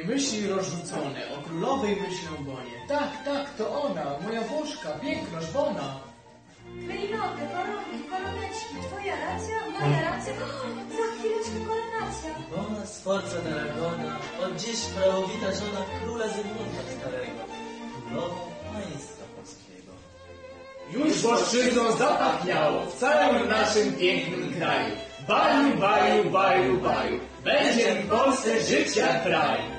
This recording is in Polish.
myśli rozrzucone, o królowej myślę bonie. Tak, to ona, moja Włoszka, piękność, bona. Klejnoty, koronki, koroneczki, twoja racja, moja racja, za chwileczkę koronacja. Bona sforza d'Aragona, od dziś prawowita żona króla Zygmunta Starego, królową państwa polskiego. Już płaszczyzną zapachniało w całym naszym pięknym kraju. Baju, baju, baju, baju, będzie w Polsce żyć jak w raju.